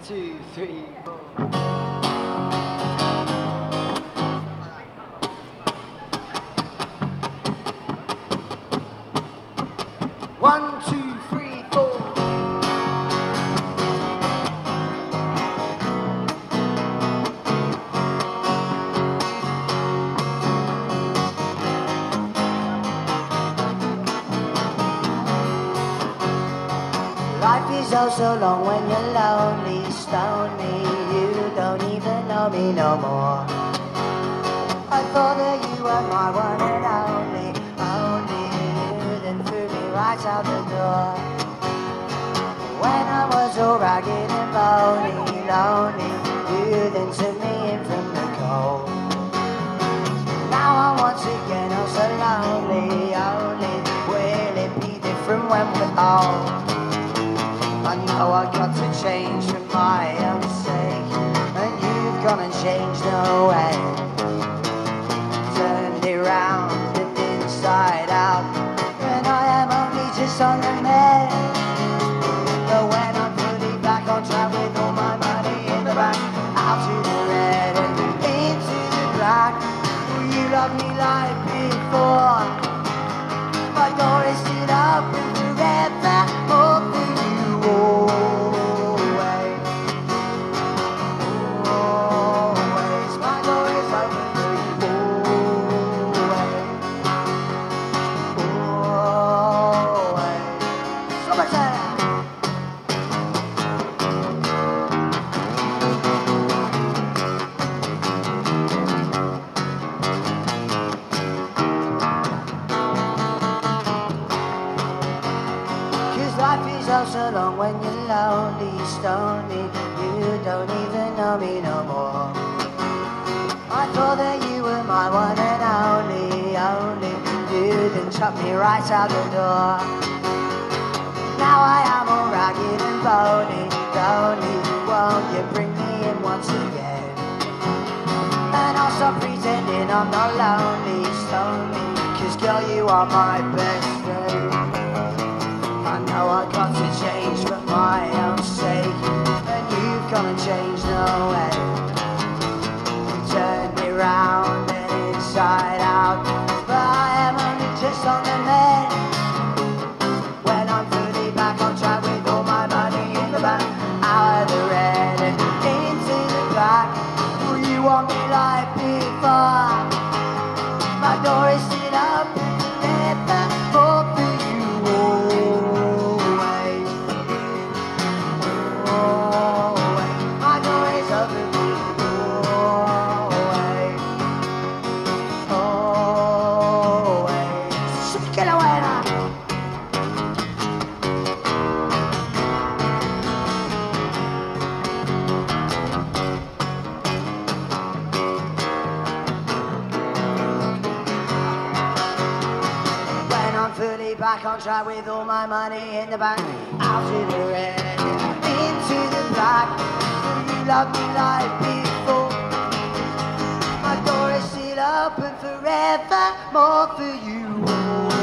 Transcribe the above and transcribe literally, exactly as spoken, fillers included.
two, three, four. One, two, three, four. Life is oh so long when you're lonely, stony. You don't even know me no more. I thought that you were my one and only, only you then threw me right out the door. When I was all ragged and bony, lonely, you then took me in from the cold. Now I'm once again oh so lonely, only will it be different when we're old? I know I got to change for my own sake, and you've gone and changed no way. Turned it round and inside out, and I am only just on the mend. But when I'm fully back on track with all my money in the bank, out to the red and into the black, will you love me like before? My door is still open forever, more for you. Always, always, my door is open for you. Always, always. Summertime. Life is oh so long when you're lonely, stony. You don't even know me no more. I thought that you were my one and only, only. You then chucked me right out the door. Now I am all ragged and bony, lonely. Won't you bring me in once again? And I'll stop pretending I'm not lonely, stony. Cause girl, you are my best friend. I know I got to change for my own sake, and you've gone and changed no way. You turned me round and inside out, but I am only just on the mend. When I'm fully back on track with all my money in the bank, out of the red and into the black, will you want me like before? My door is still open forever, more for you. Back on track with all my money in the bank, out to the red, into the black. Will you love me like before? My door is still open forever, more for you.